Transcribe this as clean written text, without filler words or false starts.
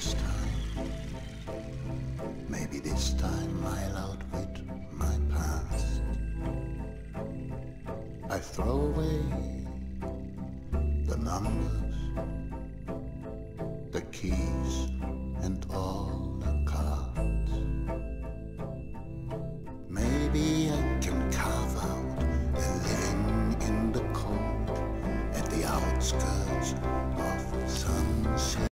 this time, maybe this time I'll outwit my past. I throw away the numbers, the keys,